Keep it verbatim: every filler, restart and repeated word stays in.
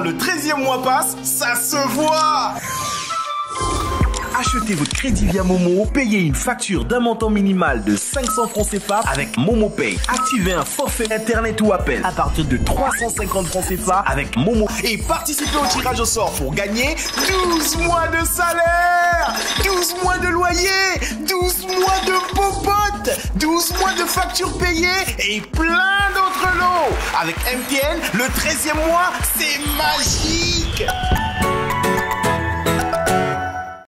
le treizième mois passe, ça se voit. Achetez votre crédit via Momo, payez une facture d'un montant minimal de cinq cents francs C F A avec MomoPay. Activez un forfait internet ou appel à partir de trois cent cinquante francs C F A avec Momo. Et participez au tirage au sort pour gagner douze mois de salaire, douze mois de loyer, douze mois de popote, douze mois de factures payées et plein d'autres lots. Avec M T N, le treizième mois, c'est magique.